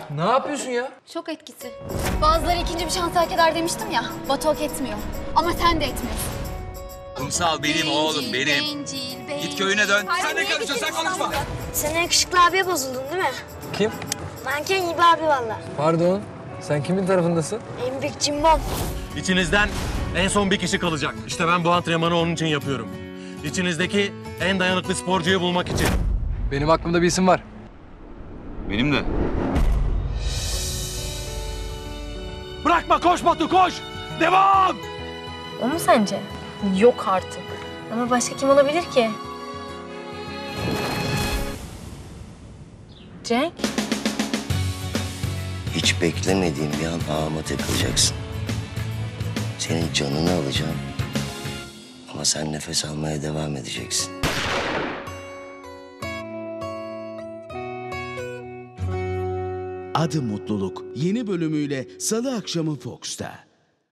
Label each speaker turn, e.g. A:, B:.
A: Ne yapıyorsun ya?
B: Şok etkisi. Bazıları ikinci bir şans hak eder demiştim ya. Batu hak etmiyor. Ama sen de etmiyorsun.
C: Kumsal benim oğlum benim. Git köyüne dön. Sen ne karışıyorsun? Sen konuşma.
D: Sen yakışıklı abiye bozuldun değil mi?
A: Kim?
D: Manken gibi abi valla.
A: Pardon. Sen kimin tarafındasın?
D: En büyük cimbom.
E: İçinizden en son bir kişi kalacak. İşte ben bu antrenmanı onun için yapıyorum. İçinizdeki en dayanıklı sporcuyu bulmak için.
A: Benim aklımda bir isim var.
C: Benim de.
E: Bırakma, koş Batu, koş! Devam!
F: O mu sence? Yok artık. Ama başka kim olabilir ki? Cenk?
G: Hiç beklemediğin bir an ağıma takılacaksın. Senin canını alacağım. Ama sen nefes almaya devam edeceksin.
H: Adı Mutluluk yeni bölümüyle Salı akşamı Fox'ta.